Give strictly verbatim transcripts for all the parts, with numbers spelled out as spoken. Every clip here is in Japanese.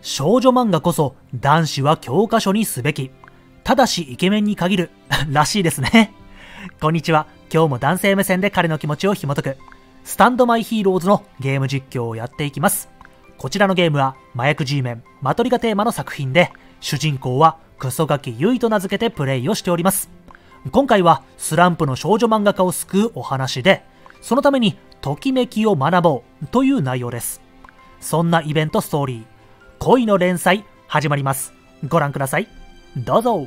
少女漫画こそ男子は教科書にすべき。ただしイケメンに限る。らしいですね。こんにちは。今日も男性目線で彼の気持ちを紐解く、スタンドマイヒーローズのゲーム実況をやっていきます。こちらのゲームは麻薬 G メン、マトリがテーマの作品で、主人公はクソガキユイと名付けてプレイをしております。今回はスランプの少女漫画家を救うお話で、そのためにときめきを学ぼうという内容です。そんなイベントストーリー、恋の連載始まります。ご覧ください。どうぞ。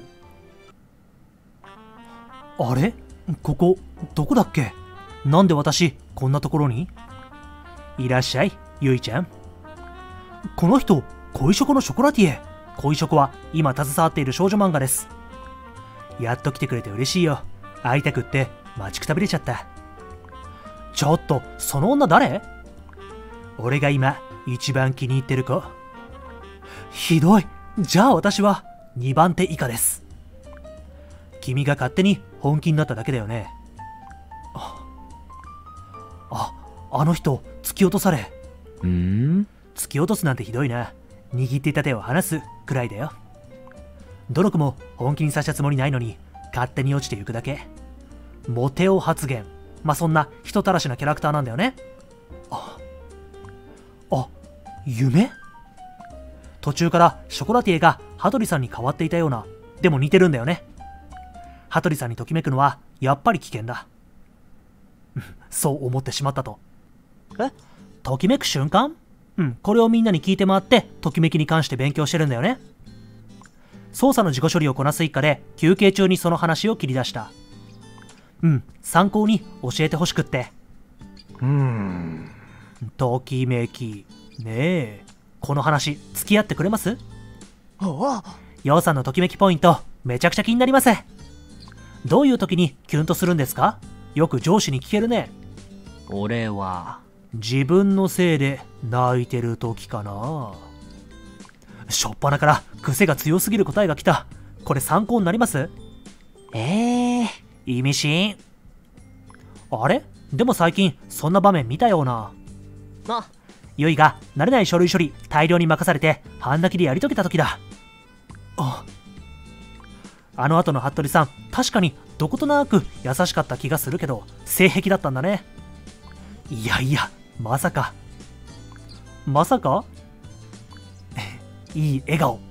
あれ？ここどこだっけ？なんで私こんなところに？いらっしゃい、ゆいちゃん。この人、恋ショコのショコラティエ。恋ショコは今携わっている少女漫画です。やっと来てくれて嬉しいよ。会いたくって待ちくたびれちゃった。ちょっと、その女誰？俺が今一番気に入ってる子。ひどい。じゃあ私はにばん手以下です。君が勝手に本気になっただけだよね。あ、あ、あの人突き落とされ。 んー突き落とすなんてひどいな。握っていた手を離すくらいだよ。どの子も本気にさせたつもりないのに勝手に落ちていくだけ。モテオ発言。まあ、そんな人たらしなキャラクターなんだよね。あ、あ、夢？途中からショコラティエが羽鳥さんに変わっていたような。でも似てるんだよね。羽鳥さんにときめくのはやっぱり危険だ。そう思ってしまったと。え？ときめく瞬間？うん、これをみんなに聞いて回ってときめきに関して勉強してるんだよね。捜査の自己処理をこなす一家で休憩中にその話を切り出した。うん、参考に教えてほしくって。 うーんときめきねえ、この話付き合ってくれます？ あヨウさんのときめきポイントめちゃくちゃ気になります。どういう時にキュンとするんですか？よく上司に聞けるね。 俺は自分のせいで泣いてる時かな。しょっぱなから癖が強すぎる答えが来た。これ参考になります？ ええー、 意味深。あれ？でも最近そんな場面見たような。 あ、 ユイが慣れない書類処理大量に任されて半泣きでやり遂げた時だ。あ、あの後の服部さん、確かにどことなく優しかった気がするけど性癖だったんだね。いやいや、まさかまさかいい笑顔。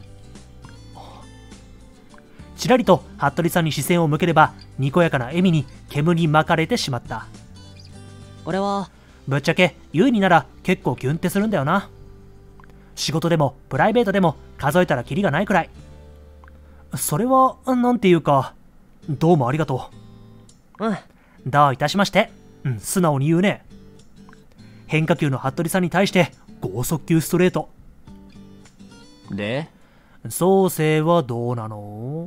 ちらりと服部さんに視線を向ければにこやかな笑みに煙に巻かれてしまった。 俺はぶっちゃけユイになら結構キュンってするんだよな。仕事でもプライベートでも数えたらキリがないくらい。それはなんていうか、どうもありがとう。うん。 どういたしまして。うん、素直に言うね。変化球の服部さんに対して剛速球ストレート。 で、 創生はどうなの？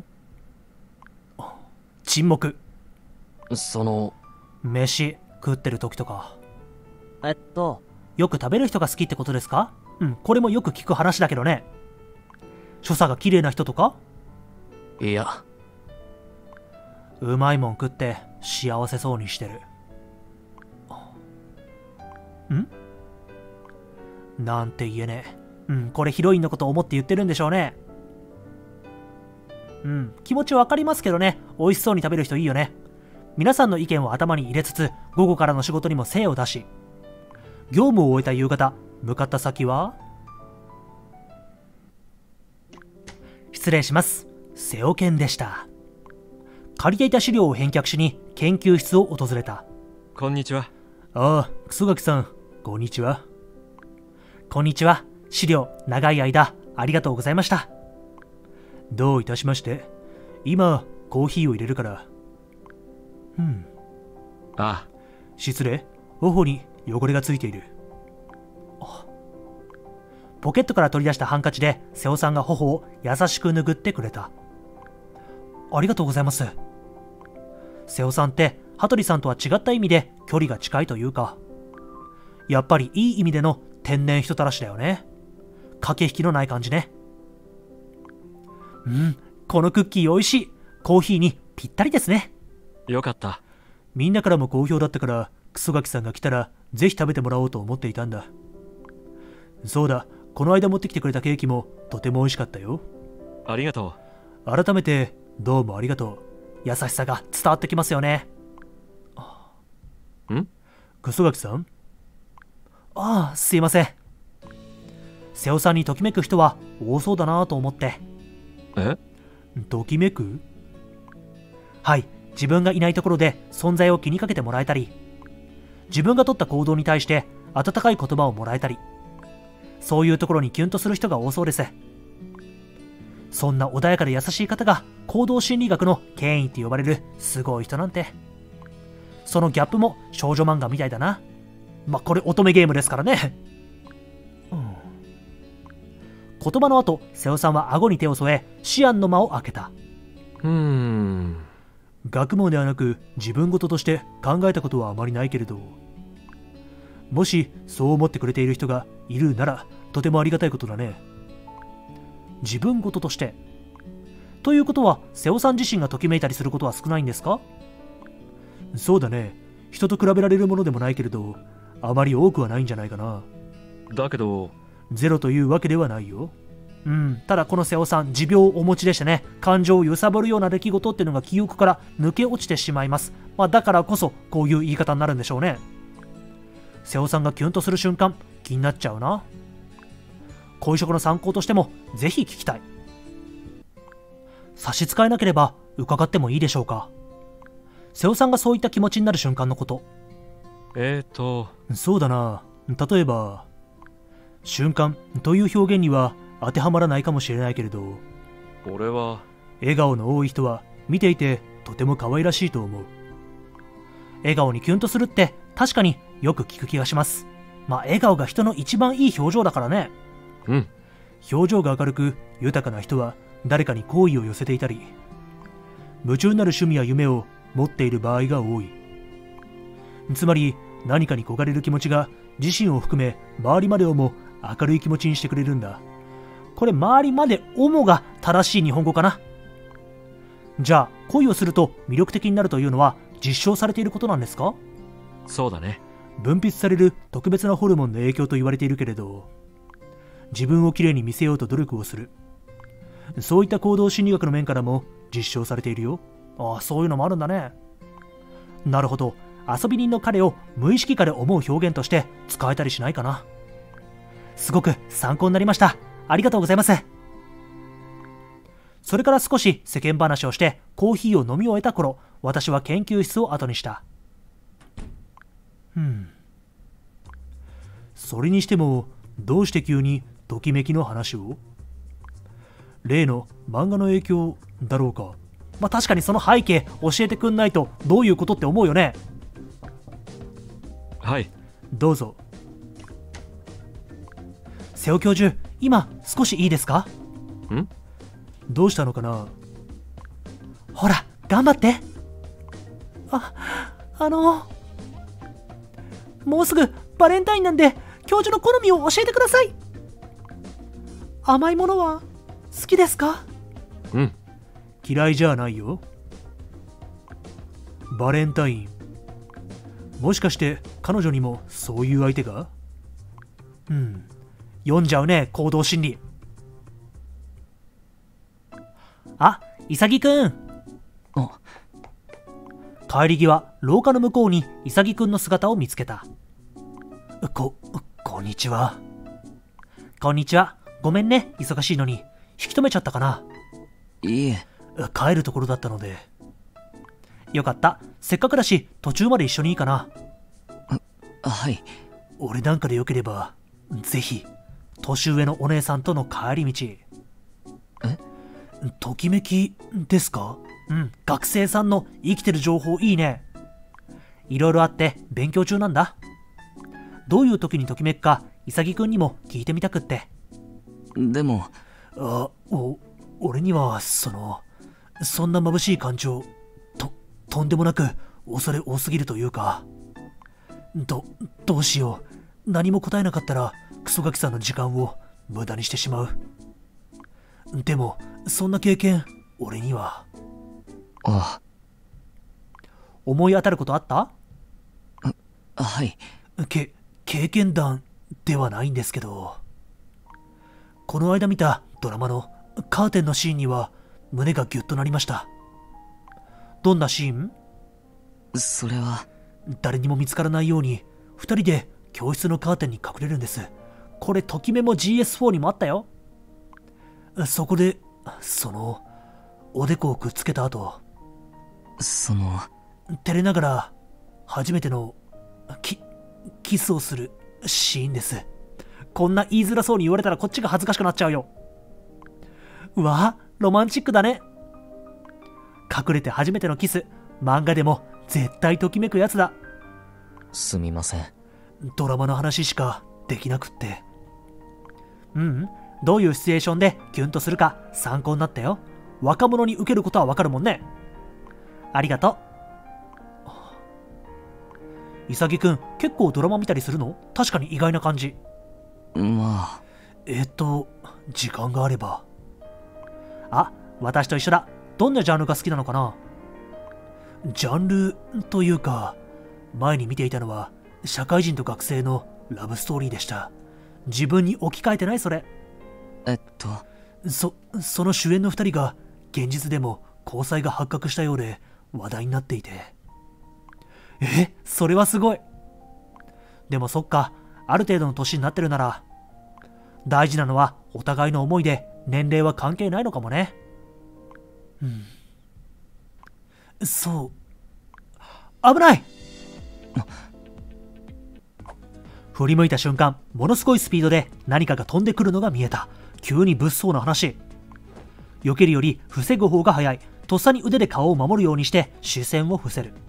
沈黙。 その飯食ってる時とか。 えっとよく食べる人が好きってことですか？うん、これもよく聞く話だけどね。所作が綺麗な人とか？ いや、 うまいもん食って幸せそうにしてる。ん？なんて言えねえ。うん、これヒロインのことを思って言ってるんでしょうね。うん、気持ちわかりますけどね。美味しそうに食べる人いいよね。皆さんの意見を頭に入れつつ、午後からの仕事にも精を出し、業務を終えた夕方、向かった先は？失礼します。瀬尾健でした。借りていた資料を返却しに研究室を訪れた。 こんにちは。 ああ、クソガキさん、こんにちは。こんにちは。資料、長い間、ありがとうございました。どういたしまして。今、コーヒーを入れるから。うん。 ああ。 失礼。頬に汚れがついている。あ、ポケットから取り出したハンカチで瀬尾さんが頬を優しく拭ってくれた。ありがとうございます。瀬尾さんって羽鳥さんとは違った意味で距離が近いというか、やっぱりいい意味での天然人たらしだよね。駆け引きのない感じね。うん、このクッキーおいしい。コーヒーにぴったりですね。 よかった。 みんなからも好評だったからクソガキさんが来たらぜひ食べてもらおうと思っていたんだ。そうだ、 この間持ってきてくれたケーキもとても美味しかったよ。 ありがと改めてどうもありがとう。優しさが伝わってきますよね。 ん楠垣さん。ああ、すいません。瀬尾さんにときめく人は多そうだなと思って。 う。えときめく？はい、自分がいないところで存在を気にかけてもらえたり、自分が取った行動に対して温かい言葉をもらえたり、そういうところにキュンとする人が多そうです。そんな穏やかで優しい方が行動心理学の権威って呼ばれるすごい人なんて。そのギャップも少女漫画みたいだな。まあ、これ乙女ゲームですからね。うん、言葉の後、瀬尾さんは顎に手を添え、思案の間を開けた。 うーん。 学問ではなく自分事として考えたことはあまりないけれど、もしそう思ってくれている人がいるならとてもありがたいことだね。自分事として。ということは瀬尾さん自身がときめいたりすることは少ないんですか？そうだね。人と比べられるものでもないけれど、あまり多くはないんじゃないかな。 だけどゼロというわけではないよ。うん、ただこの瀬尾さん、持病をお持ちでしてね、感情を揺さぶるような出来事っていうのが記憶から抜け落ちてしまいます。まあ、だからこそこういう言い方になるんでしょうね。瀬尾さんがキュンとする瞬間、気になっちゃうな。恋食の参考としてもぜひ聞きたい。差し支えなければ伺ってもいいでしょうか。瀬尾さんがそういった気持ちになる瞬間のこと。 えーとそうだな。例えば瞬間という表現には当てはまらないかもしれないけれど、 俺は笑顔の多い人は見ていてとても可愛らしいと思う。笑顔にキュンとするって確かによく聞く気がします。まあ笑顔が人の一番いい表情だからね。 うん。 表情が明るく豊かな人は誰かに好意を寄せていたり、夢中になる趣味や夢を持っている場合が多い。つまり何かに焦がれる気持ちが自身を含め周りまでをも明るい気持ちにしてくれるんだ。これ周りまでをもが正しい日本語かな。じゃあ恋をすると魅力的になるというのは実証されていることなんですか？ そうだね。 分泌される特別なホルモンの影響と言われているけれど、自分をきれいに見せようと努力をする、そういった行動心理学の面からも実証されているよ。ああ、そういうのもあるんだね。なるほど。遊び人の彼を無意識下で思う表現として使えたりしないかな。すごく参考になりました。ありがとうございます。それから少し世間話をしてコーヒーを飲み終えた頃、私は研究室を後にした。うん。それにしてもどうして急にときめきの話を？例の漫画の影響だろうか。まあ確かにその背景教えてくんないとどういうことって思うよね。 はい。 どうぞ。瀬尾教授、今少しいいですか？ ん？ どうしたのかな？ほら、頑張って。あ、あのもうすぐバレンタインなんで教授の好みを教えてください。甘いものは好きですか？ うん。 嫌いじゃないよ。バレンタイン、もしかして彼女にもそういう相手が？うん、読んじゃうね、行動心理。あ、潔くん。 あ、 帰り際、廊下の向こうに潔くんの姿を見つけた。こ、こんにちは。こんにちは。ごめんね、忙しいのに。引き止めちゃったかな？ いいえ。 帰るところだったので。よかった。せっかくだし途中まで一緒にいいかな？ はい。 俺なんかでよければぜひ年上のお姉さんとの帰り道。 え？ ときめきですか？うん、学生さんの生きてる情報いいね。いろいろあって勉強中なんだ。どういう時にときめくか潔くんにも聞いてみたくって。 でもあお俺にはそのそんな眩しい感情ととんでもなく恐れ多すぎるというか、どどうしよう。何も答えなかったらクソガキさんの時間を無駄にしてしまう。でもそんな経験俺には。 あ思い当たることあった？ はい。 け経験談ではないんですけど。 この間見たドラマのカーテンのシーンには胸がギュッとなりました。どんなシーン？ それは。 誰にも見つからないように二人で教室のカーテンに隠れるんです。これときめも ジーエスフォー にもあったよ。そこでそのおでこをくっつけた後、 その照れながら初めてのキキスをするシーンです。こんな言いづらそうに言われたらこっちが恥ずかしくなっちゃうよ。うわ、ロマンチックだね。隠れて初めてのキス、漫画でも絶対ときめくやつだ。 すみません。 ドラマの話しかできなくって。うん、どういうシチュエーションでキュンとするか参考になったよ。若者に受けることはわかるもんね。ありがとう。イサギくん、結構ドラマ見たりするの？確かに意外な感じ。 まあ。 えっと、時間があれば。あ、私と一緒だ。どんなジャンルが好きなのかな？ジャンルというか、前に見ていたのは社会人と学生のラブストーリーでした。自分に置き換えてない？それ。 えっとそその主演の二人が現実でも交際が発覚したようで話題になっていて。え、それはすごい。でもそっか、ある程度の年になってるなら大事なのはお互いの思いで年齢は関係ないのかもね。うん、そう。危ない。振り向いた瞬間、ものすごいスピードで何かが飛んでくるのが見えた。急に物騒な話。避けるより防ぐ方が早い。とっさに腕で顔を守るようにして視線を伏せる。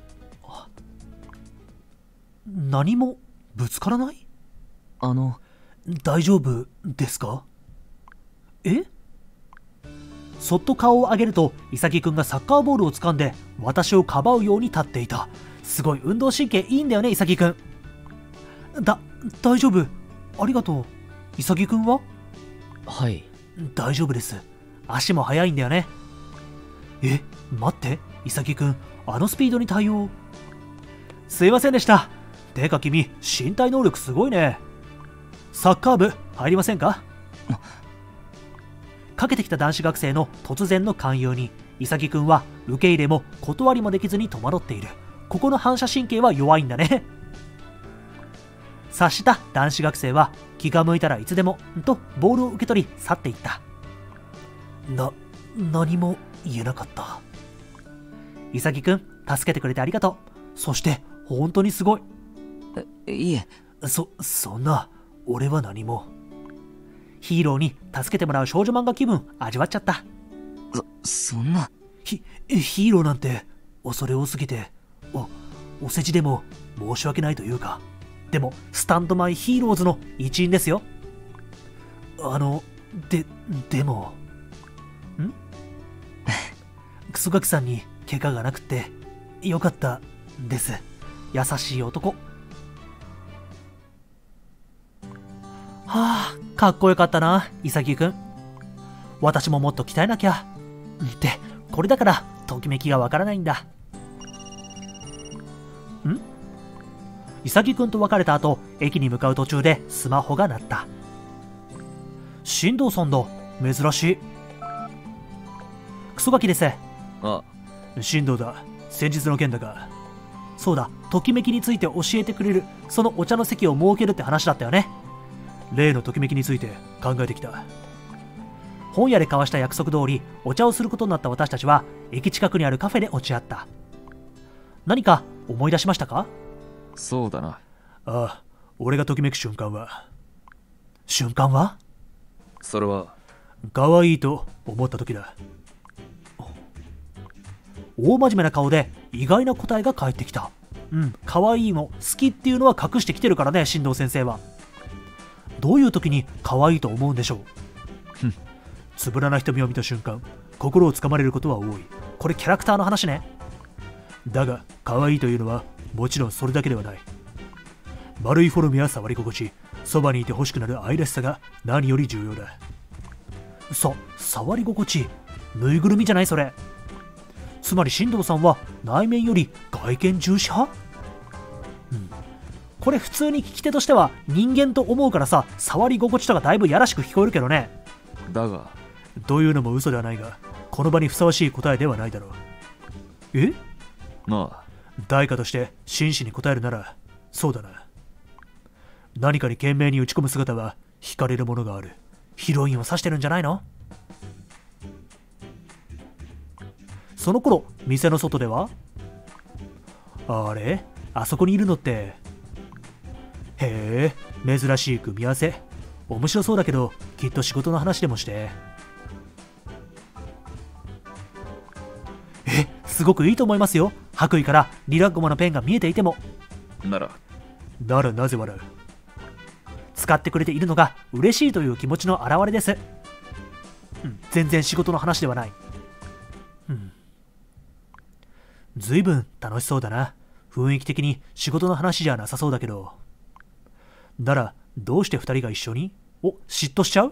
何もぶつからない？ あの大丈夫ですか？え？そっと顔を上げると、イサギくんがサッカーボールを掴んで私をかばうように立っていた。すごい運動神経いいんだよね、イサギくん。だ、大丈夫。ありがとう。イサギくんは？ はい。 大丈夫です。足も速いんだよね。え、待って、イサギくん、あのスピードに対応。すいませんでした。てか君、身体能力すごいね。サッカー部入りませんか？かけてきた男子学生の突然の勧誘に、イサギくんは受け入れも断りもできずに戸惑っている。ここの反射神経は弱いんだね。察した男子学生は気が向いたらいつでもとボールを受け取り去っていった。な、何も言えなかった。イサギくん、助けてくれてありがとう。そして本当にすごい。 え、いえ。 そ、そんな、俺は何も。ヒーローに助けてもらう少女漫画気分味わっちゃった。 そ、そんな。 ひ、ヒーローなんて恐れ多すぎて、お、お世辞でも申し訳ないというか。でも、スタンドマイヒーローズの一員ですよ。あの、で、でも、んクソガキさんに怪我がなくて、よかったです。優しい男。はあ、かっこよかったな、イサギくん。私ももっと鍛えなきゃ。って、これだから、ときめきがわからないんだ。ん？イサギくんと別れた後、駅に向かう途中でスマホが鳴った。進藤さんだ。珍しい。クソガキです。 あ、 進藤だ。先日の件だが。そうだ、ときめきについて教えてくれる、そのお茶の席を設けるって話だったよね。例のときめきについて考えてきた。本屋で交わした約束通り、お茶をすることになった私たちは、駅近くにあるカフェで落ち合った。何か思い出しましたか？ そうだな。 ああ、俺がときめく瞬間は。瞬間は？ それは可愛いと思った時だ。大真面目な顔で意外な答えが返ってきた。うん、可愛いの好きっていうのは隠してきてるからね、進藤先生は。どういう時に可愛いと思うんでしょう。つぶらな瞳を見た瞬間、心をつかまれることは多い。これキャラクターの話ね。だが可愛いというのはもちろんそれだけではない。丸いフォルムや触り心地、そばにいて欲しくなる愛らしさが何より重要だ。さ、触り心地、ぬいぐるみじゃないそれ。つまり進藤さんは内面より外見重視派？うん。 これ普通に聞き手としては人間と思うからさ、触り心地とかだいぶやらしく聞こえるけどね。 だがというのも嘘ではないが、この場にふさわしい答えではないだろう。え？ まあ代価として真摯に答えるならそうだな。何かに懸命に打ち込む姿は惹かれるものがある。ヒロインを指してるんじゃないの？その頃店の外では、あれ、あそこにいるのって、へえ、珍しい組み合わせ。面白そうだけどきっと仕事の話でもして。え、すごくいいと思いますよ。白衣からリラッゴマのペンが見えていても。 ならならなぜ笑う？使ってくれているのが嬉しいという気持ちの表れです。うん、全然仕事の話ではない。うん、ずいぶん楽しそうだな。雰囲気的に仕事の話じゃなさそうだけど。ならどうして二人が一緒に？お、嫉妬しちゃう？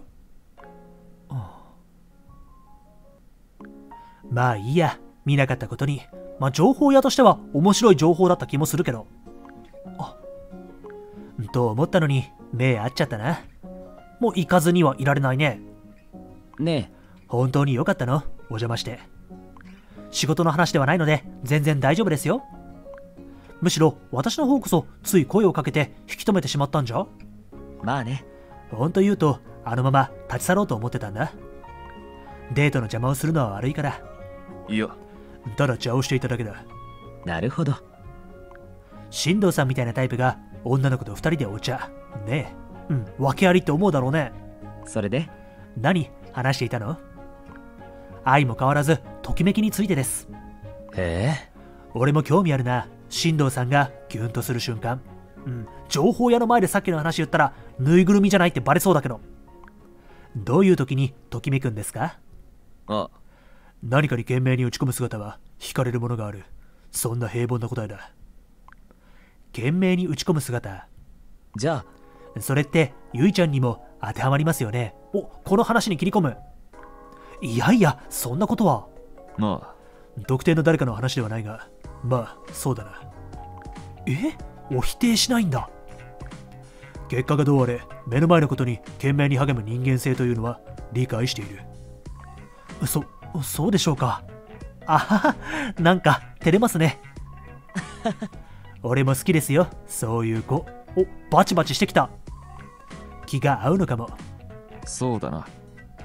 まあいいや、見なかったことに。まあ情報屋としては面白い情報だった気もするけど。あ、と思ったのに目合っちゃったな。もう行かずにはいられないね。 ね本当によかったの？お邪魔して。仕事の話ではないので全然大丈夫ですよ。むしろ私の方こそつい声をかけて引き止めてしまったんじゃ。 まあね。 ほんと言うとあのまま立ち去ろうと思ってたんだ。デートの邪魔をするのは悪いから。 いや、 ただ邪をしていただけだ。 なるほど。 進藤さんみたいなタイプが女の子と二人でお茶ねえ。うん、訳ありって思うだろうね。 それで何話していたの？愛も変わらずときめきについてです。 へえ。 俺も興味あるな。進藤さんがキュンとする瞬間。うん、情報屋の前でさっきの話言ったらぬいぐるみじゃないってバレそうだけど。どういう時にときめくんですか？ あ何かに懸命に打ち込む姿は惹かれるものがある。そんな平凡な答えだ。懸命に打ち込む姿。 じゃあそれってゆいちゃんにも当てはまりますよね。お、この話に切り込む。いやいや、そんなことは。 まあ特定の誰かの話ではないが、まあそうだな。え、お否定しないんだ。結果がどうあれ目の前のことに懸命に励む人間性というのは理解している。そそうでしょうか。あはは、なんか照れますね。俺も好きですよ、そういう子。お、バチバチしてきた。気が合うのかも。 そうだな。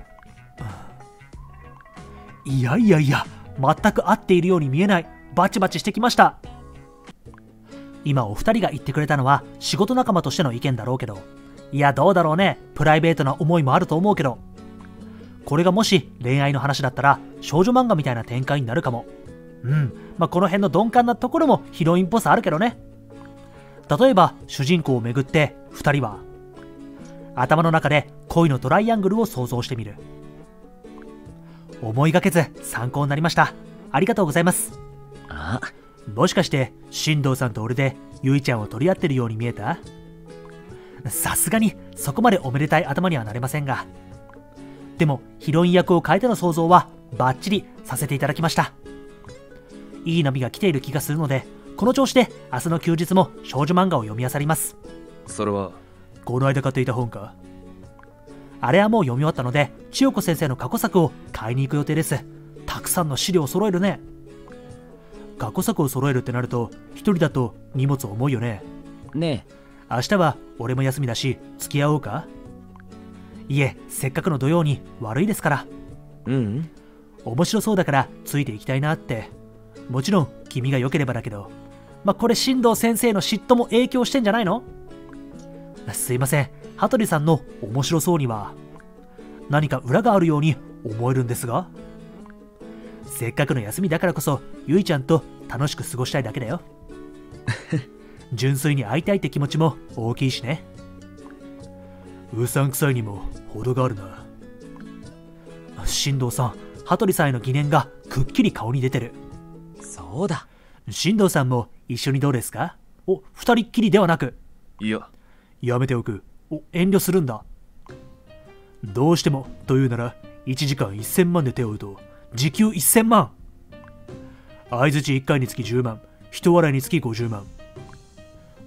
いやいやいや、全く合っているように見えない。バチバチしてきました。今お二人が言ってくれたのは仕事仲間としての意見だろうけど、いやどうだろうね、プライベートな思いもあると思うけど、これがもし恋愛の話だったら少女漫画みたいな展開になるかも。うん、まあこの辺の鈍感なところもヒロインっぽさあるけどね。例えば主人公をめぐって二人は頭の中で恋のトライアングルを想像してみる。思いがけず参考になりました。ありがとうございます。 あ、 もしかして進藤さんと俺でゆいちゃんを取り合ってるように見えた？さすがにそこまでおめでたい頭にはなれませんが、でもヒロイン役を変えての想像はバッチリさせていただきました。いい波が来ている気がするので、この調子で明日の休日も少女漫画を読み漁ります。 それはこの間買っていた本か？あれはもう読み終わったので千代子先生の過去作を買いに行く予定です。たくさんの資料を揃えるね。過去作を揃えるってなると一人だと荷物重いよね。 ねえ、明日は俺も休みだし付き合おうか？いえ、せっかくの土曜に悪いですから。 うん、うん、 面白そうだからついていきたいなって。もちろん君が良ければだけど、まあこれ進藤先生の嫉妬も影響してんじゃないの？すいません、羽鳥さんの面白そうには何か裏があるように思えるんですが。せっかくの休みだからこそゆいちゃんと楽しく過ごしたいだけだよ。純粋に会いたいって気持ちも大きいしね。うさんくさいにも程があるな。進藤さん、羽鳥さんへの疑念がくっきり顔に出てる。 そうだ。 進藤さんも一緒にどうですか？お、二人っきりではなく。 いや、 やめておく。お、遠慮するんだ。どうしてもというならいちじかんせんまんで手を打とう。時給せんまん。相づちいっかいにつきじゅうまん、人笑いにつきごじゅうまん。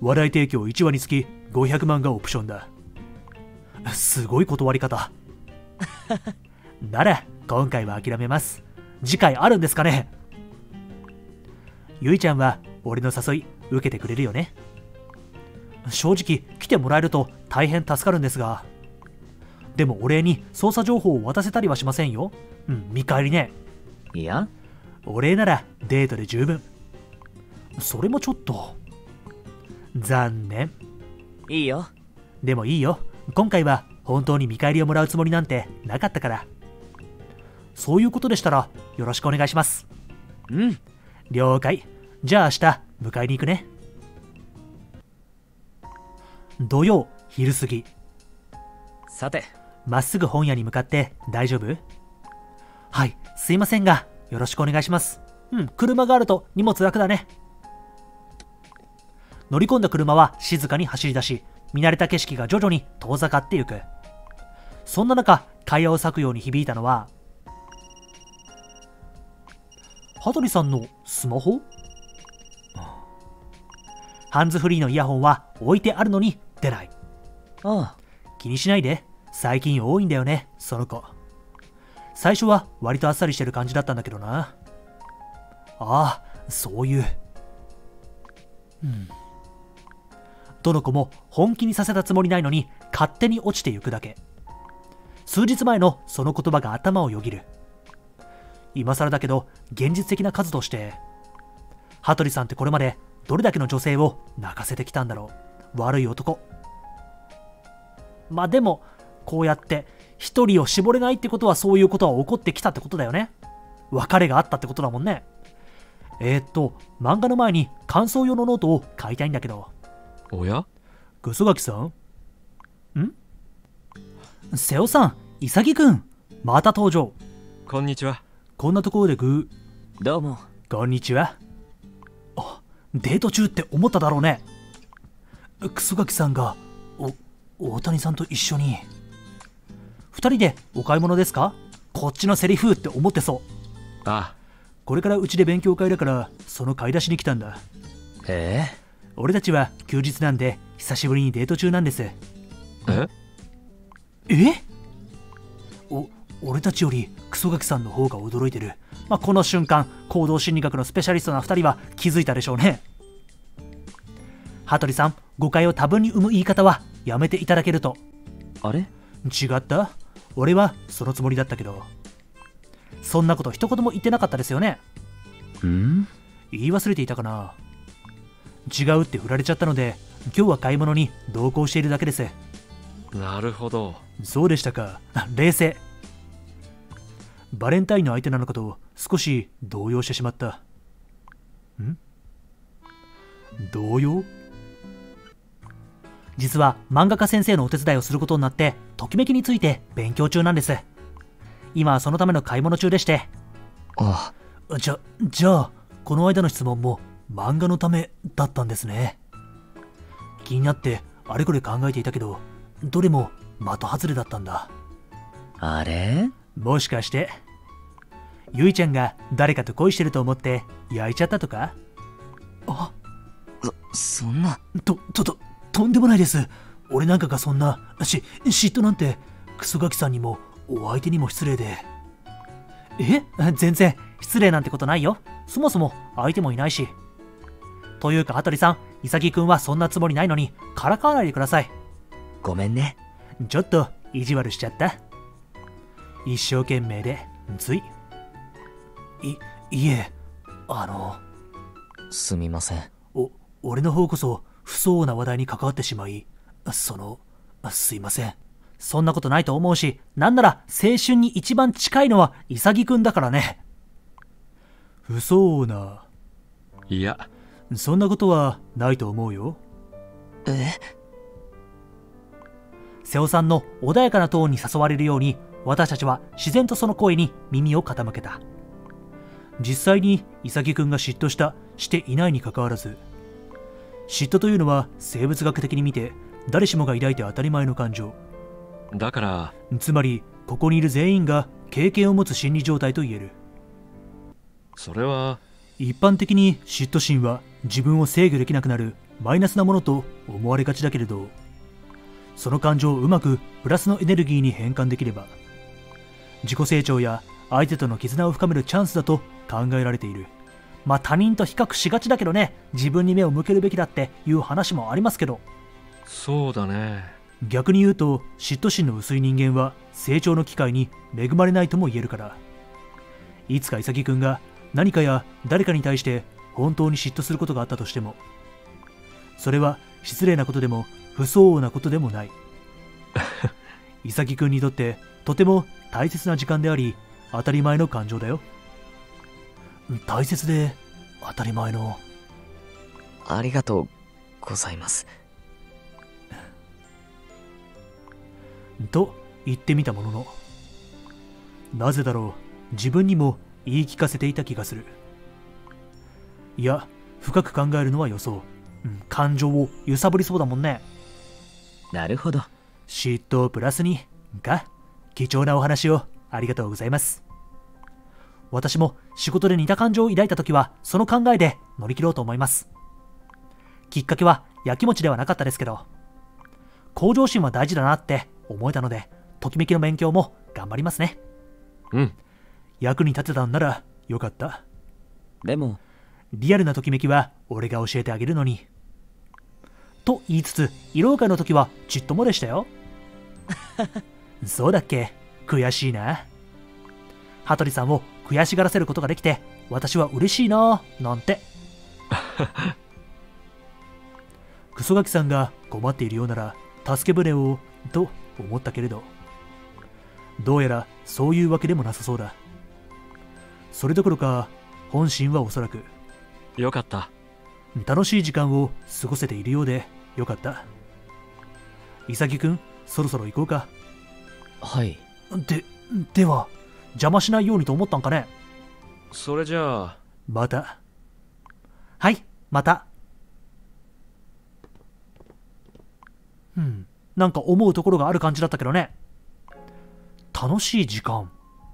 話題提供いちわにつきごひゃくまんがオプションだ。すごい断り方。なら今回は諦めます。次回あるんですかね。ゆいちゃんは俺の誘い受けてくれるよね。正直来てもらえると大変助かるんですが、でもお礼に捜査情報を渡せたりはしませんよ。うん、見返りね。 いや、 お礼ならデートで十分。それもちょっと残念。 いいよ。 でもいいよ、今回は本当に見返りをもらうつもりなんてなかったから。そういうことでしたらよろしくお願いします。 うん、 了解。じゃあ明日迎えに行くね。土曜昼過ぎ。 さて、 まっすぐ本屋に向かって大丈夫？はい、すいませんがよろしくお願いします。うん、車があると荷物楽だね。乗り込んだ車は静かに走り出し、見慣れた景色が徐々に遠ざかってゆく。そんな中、会話を割くように響いたのは羽鳥さんのスマホ。ハンズフリーのイヤホンは置いてあるのに出ない。 ああ、 気にしないで、最近多いんだよねその子。最初は割とあっさりしてる感じだったんだけどな。ああ、そういう。うんどの子も本気にさせたつもりないのに勝手に落ちてゆくだけ。数日前のその言葉が頭をよぎる。今更だけど現実的な数として、羽鳥さんってこれまでどれだけの女性を泣かせてきたんだろう。悪い男。まあでもこうやって一人を絞れないってことは、そういうことは起こってきたってことだよね。別れがあったってことだもんね。えー、っと漫画の前に感想用のノートを書いたいんだけど。 おや？ ぐそがきさん？ん？瀬尾さん、潔くん、また登場。 こんにちは。 こんなところでぐどうも。 こんにちは。あ、デート中って思っただろうね。クソガキさんがお大谷さんと一緒に。二人でお買い物ですか？こっちのセリフって思ってそう。 ああ、 これからうちで勉強会だからその買い出しに来たんだ。 へえ。 俺たちは休日なんで久しぶりにデート中なんです。 ええお俺たちよりクソガキさんの方が驚いてる。まあ、この瞬間行動心理学のスペシャリストなふたりは気づいたでしょうね。羽鳥さん、誤解を多分に生む言い方はやめていただけると。 あれ？ 違った？俺はそのつもりだったけど。そんなこと一言も言ってなかったですよね。 ん？ 言い忘れていたかな。違うって振られちゃったので今日は買い物に同行しているだけです。 なるほど。 そうでしたか。冷静。バレンタインの相手なのかと少し動揺してしまった。ん？動揺？実は漫画家先生のお手伝いをすることになってときめきについて勉強中なんです。今はそのための買い物中でして。 ああ。じゃ、じゃあこの間の質問も漫画のためだったんですね。気になってあれこれ考えていたけど、どれも的外れだったんだ。 あれ？ もしかしてゆいちゃんが誰かと恋してると思って焼いちゃったとか？あ、 そ、そんな。 と、と、と、とんでもないです。俺なんかがそんな、し、嫉妬なんて、クソガキさんにもお相手にも失礼で。え？全然失礼なんてことないよ。そもそも相手もいないし。というか羽鳥さん、潔くんはそんなつもりないのにからかわないでください。 ごめんね。 ちょっと意地悪しちゃった。一生懸命でつい。い、いえ、あの。 すみません。 お、俺の方こそ不相応な話題に関わってしまい、その、すいません。そんなことないと思うし、なんなら青春に一番近いのは潔くんだからね。不相応な。 いや、 そんなことはないと思うよ。 え？ 瀬尾さんの穏やかなトーンに誘われるように、私たちは自然とその声に耳を傾けた。実際に潔くんが嫉妬した、していないにかかわらず、嫉妬というのは生物学的に見て誰しもが抱いて当たり前の感情。 だからつまりここにいる全員が経験を持つ心理状態と言える。 それは一般的に嫉妬心は自分を制御できなくなるマイナスなものと思われがちだけれど、その感情をうまくプラスのエネルギーに変換できれば、自己成長や相手との絆を深めるチャンスだと考えられている。まあ他人と比較しがちだけどね、自分に目を向けるべきだっていう話もありますけど。 そうだね。 逆に言うと、嫉妬心の薄い人間は成長の機会に恵まれないとも言えるから、いつか潔くんが何かや誰かに対して本当に嫉妬することがあったとしても、それは失礼なことでも不相応なことでもない。潔くんにとってとても大切な時間であり、当たり前の感情だよ。大切で当たり前の。 ありがとうございます。 と言ってみたものの、なぜだろう、自分にも言い聞かせていた気がする。いや、深く考えるのは予想。うん、感情を揺さぶりそうだもんね。 なるほど。 嫉妬プラスにか。貴重なお話をありがとうございます。私も仕事で似た感情を抱いたときはその考えで乗り切ろうと思います。きっかけはやきもちではなかったですけど、向上心は大事だなって思えたので、ときめきの勉強も頑張りますね。 うん。 役に立てたんならよかった。 でもリアルなときめきは俺が教えてあげるのに。と言いつつ、色岡の時はちっともでしたよ。そうだっけ。悔しいな。羽鳥さんを悔しがらせることができて私は嬉しいななんて。クソガキさんが困っているようなら助け舟をと思ったけれど、どうやらそういうわけでもなさそうだ。それどころか本心はおそらくよかった。 楽しい時間を過ごせているようでよかった。潔くん、そろそろ行こうか。 はい。 で、では邪魔しないようにと思ったんかね。 それじゃあまた。はい、また。うん、なんか思うところがある感じだったけどね。楽しい時間。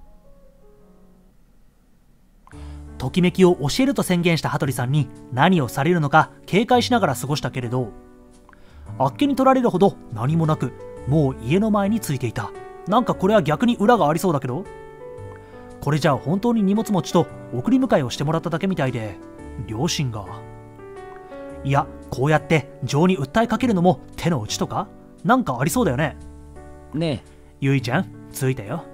ときめきを教えると宣言した羽鳥さんに何をされるのか警戒しながら過ごしたけれど、あっけに取られるほど何もなく、もう家の前に着いていた。なんかこれは逆に裏がありそうだけど、これじゃあ本当に荷物持ちと送り迎えをしてもらっただけみたいで、両親が。いや、こうやって情に訴えかけるのも手の内とかなんかありそうだよね。 ねえ、ゆいちゃん、着いたよ。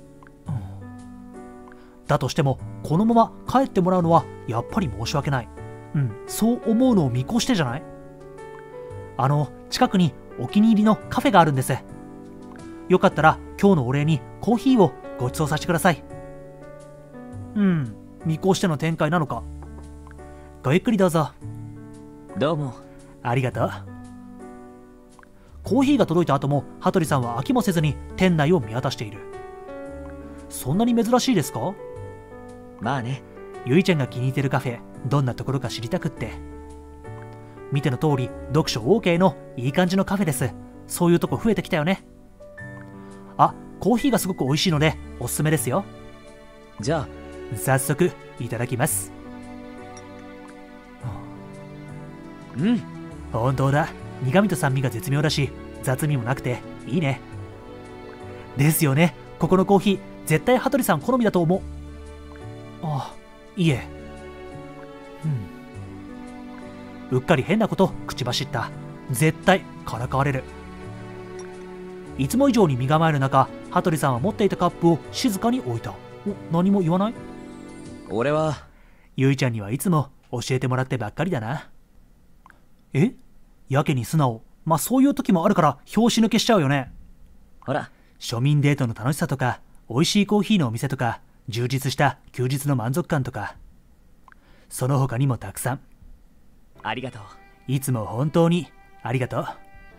だとしてもこのまま帰ってもらうのはやっぱり申し訳ない。うん、そう思うのを見越してじゃない？あの、近くにお気に入りのカフェがあるんです。よかったら今日のお礼にコーヒーをご馳走させてください。うん、見越しての展開なのか。ごゆっくりどうぞ。 どうも。 ありがとう。コーヒーが届いた後も羽鳥さんは飽きもせずに店内を見渡している。そんなに珍しいですか？ まあね。 ゆいちゃんが気に入ってるカフェ、どんなところか知りたくって。見ての通り読書 オーケー のいい感じのカフェです。そういうとこ増えてきたよね。あ、コーヒーがすごく美味しいのでおすすめですよ。 じゃあ早速いただきます。 うん、 本当だ。苦味と酸味が絶妙だし雑味もなくていいね。ですよね。ここのコーヒー絶対羽鳥さん好みだと思う。ああ、いいえ。うん。うっかり変なこと口走った。絶対からかわれる。いつも以上に身構える中、羽鳥さんは持っていたカップを静かに置いた。お、何も言わない？ 俺はゆいちゃんにはいつも教えてもらってばっかりだな。え？やけに素直。まあそういう時もあるから拍子抜けしちゃうよね。 ほら、 庶民デートの楽しさとか、美味しいコーヒーのお店とか、充実した休日の満足感とか、その他にもたくさん。 ありがとう。 いつも本当にありがとう。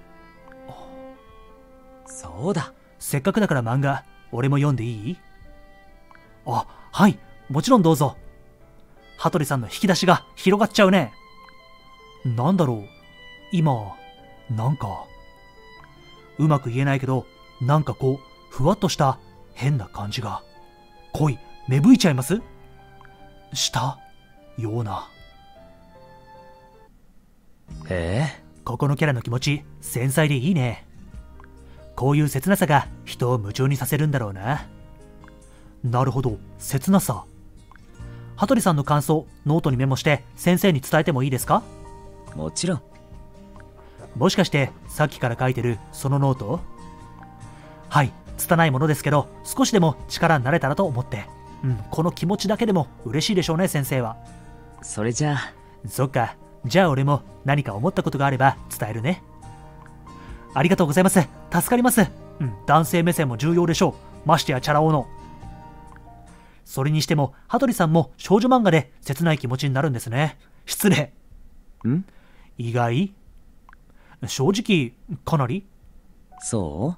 そうだ。 せっかくだから漫画俺も読んでいい？あ、はい、もちろんどうぞ。羽鳥さんの引き出しが広がっちゃうね。なんだろう、今なんかうまく言えないけど、なんかこうふわっとした変な感じが、恋芽吹いちゃいますしたような。 へえ。 ここのキャラの気持ち、繊細でいいね。こういう切なさが人を夢中にさせるんだろうな。なるほど、切なさ。羽鳥さんの感想、ノートにメモして先生に伝えてもいいですか？ もちろん。 もしかしてさっきから書いてるそのノート？はい、拙いものですけど少しでも力になれたらと思って。うん、この気持ちだけでも嬉しいでしょうね、先生は。 それじゃあ。 そっか、じゃあ俺も何か思ったことがあれば伝えるね。ありがとうございます。助かります。うん、男性目線も重要でしょう。ましてやチャラ男の。それにしても羽鳥さんも少女漫画で切ない気持ちになるんですね。失礼。 ん？ 意外？正直かなり？ そう？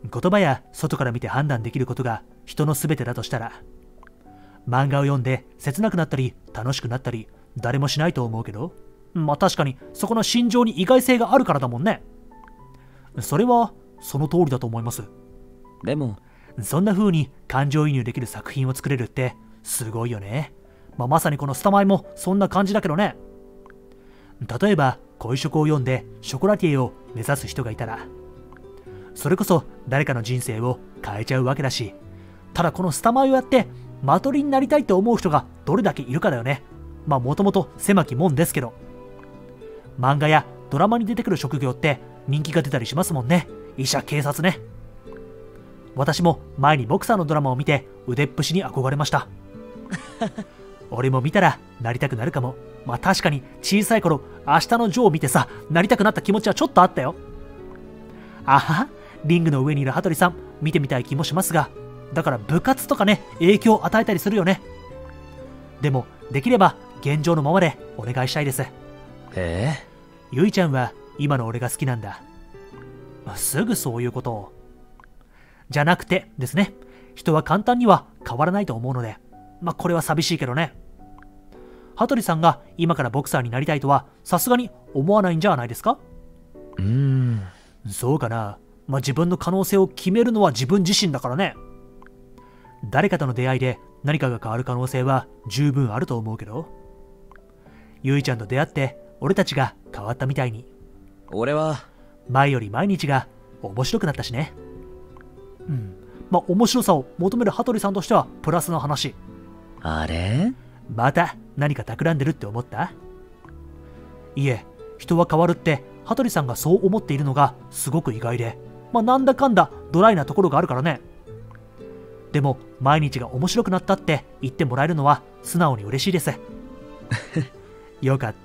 言葉や外から見て判断できることが人の全てだとしたら、漫画を読んで切なくなったり楽しくなったり誰もしないと思うけど、まあ確かにそこの心情に意外性があるからだもんね。それはその通りだと思います。 でもそんな風に感情移入できる作品を作れるってすごいよね。まあ、まさにこのスタマイもそんな感じだけどね。例えば恋食を読んでショコラティエを目指す人がいたら、それこそ誰かの人生を変えちゃうわけだし、ただこのスタマイをやってマトリになりたいと思う人がどれだけいるかだよね。まあもともと狭き門ですけど、漫画やドラマに出てくる職業って人気が出たりしますもんね。医者、警察ね。私も前にボクサーのドラマを見て腕っぷしに憧れました俺も見たらなりたくなるかも。まあ確かに小さい頃明日のジョーを見てさ、なりたくなった気持ちはちょっとあったよ。あは、リングの上にいる羽鳥さん見てみたい気もしますが、だから部活とかね、影響を与えたりするよね。でもできれば現状のままでお願いしたいです。 へえ。 ゆいちゃんは今の俺が好きなんだ。すぐそういうことを。じゃなくてですね、人は簡単には変わらないと思うので、まあこれは寂しいけどね。羽鳥さんが今からボクサーになりたいとはさすがに思わないんじゃないですか？ うーん。 そうかな。まあ自分の可能性を決めるのは自分自身だからね。誰かとの出会いで何かが変わる可能性は十分あると思うけど、ゆいちゃんと出会って俺たちが変わったみたいに、 俺は前より毎日が面白くなったしね。うん、まあ面白さを求める羽鳥さんとしてはプラスの話。 あれ？ また何か企んでるって思った？いえ、人は変わるって羽鳥さんがそう思っているのがすごく意外で、まあなんだかんだドライなところがあるからね。でも毎日が面白くなったって言ってもらえるのは素直に嬉しいですよかった。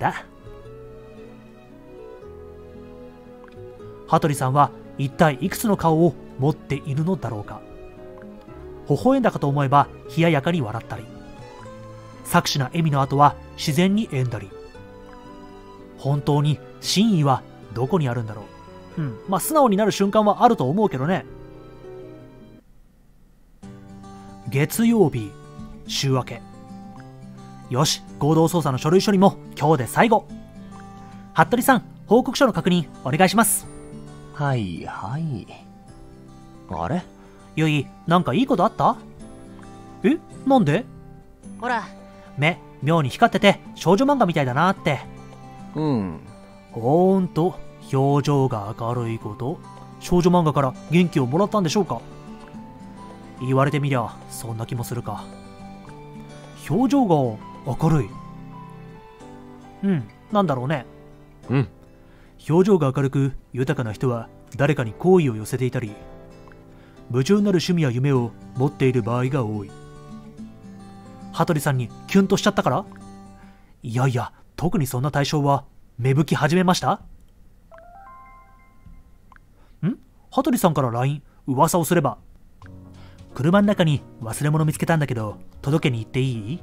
羽鳥さんは一体いくつの顔を持っているのだろうか。微笑んだかと思えば冷ややかに笑ったり、搾取な笑みの後は自然に笑んだり。本当に真意はどこにあるんだろう。うん、まあ素直になる瞬間はあると思うけどね。月曜日、週明け。よし、合同捜査の書類処理も今日で最後。服部さん、報告書の確認お願いします。 はいはい。あれ？ ゆい、なんかいいことあった？え、なんで？ ほら、 目、妙に光ってて少女漫画みたいだなって。 うん。 ほんと、表情が明るいこと、少女漫画から元気をもらったんでしょうか？言われてみりゃそんな気もするか。表情が明るい。うん、なんだろうね。 うん。 表情が明るく豊かな人は誰かに好意を寄せていたり、夢中になる趣味や夢を持っている場合が多い。羽鳥さんにキュンとしちゃったから？いやいや、特にそんな対象は芽吹き始めました？ん？羽鳥さんから ライン 噂をすれば、車の中に忘れ物見つけたんだけど届けに行っていい？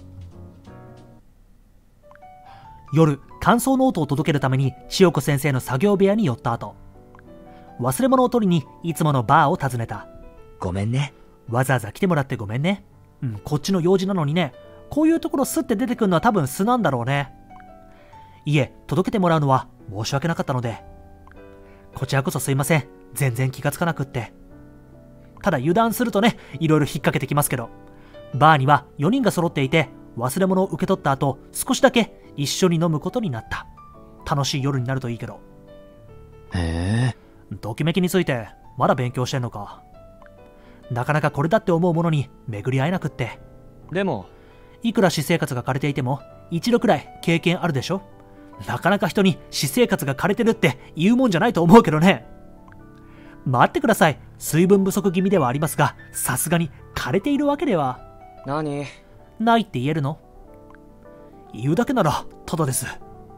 夜、感想ノートを届けるために千代子先生の作業部屋に寄った後、忘れ物を取りにいつものバーを訪ねた。 ごめんね。 わざわざ来てもらってごめんね。うん、こっちの用事なのにね。こういうところスッて出てくるのは多分素なんだろうね。いえ、届けてもらうのは申し訳なかったので。こちらこそすいません。全然気がつかなくって。ただ油断するとね、いろいろ引っ掛けてきますけど、バーにはよにんが揃っていて、忘れ物を受け取った後、少しだけ一緒に飲むことになった。 楽しい夜になるといいけど。 へえ。 ときめきについてまだ勉強してんのか。なかなかこれだって思うものに巡り合えなくって。 でも、 いくら私生活が枯れていても一度くらい経験あるでしょ。なかなか人に私生活が枯れてるって言うもんじゃないと思うけどね。待ってください。水分不足気味ではありますが、さすがに枯れているわけでは何？ ないって言えるの？言うだけならただです。